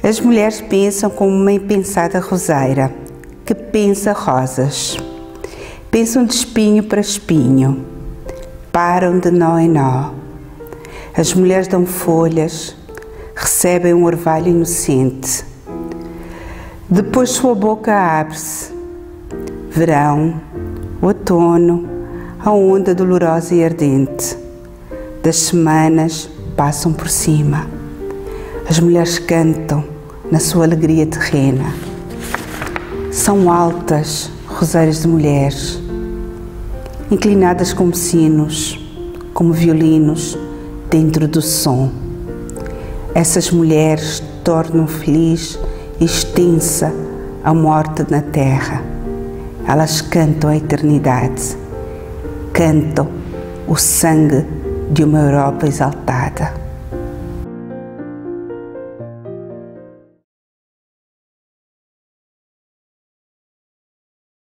As mulheres pensam como uma impensada roseira, que pensa rosas. Pensam de espinho para espinho, param de nó em nó. As mulheres dão folhas, recebem um orvalho inocente. Depois sua boca abre-se. Verão, outono, a onda dolorosa e ardente. Das semanas passam por cima. As mulheres cantam na sua alegria terrena. São altas, roseiras de mulheres, inclinadas como sinos, como violinos dentro do som. Essas mulheres tornam feliz e extensa a morte na terra. Elas cantam a eternidade, cantam o sangue de uma Europa exaltada.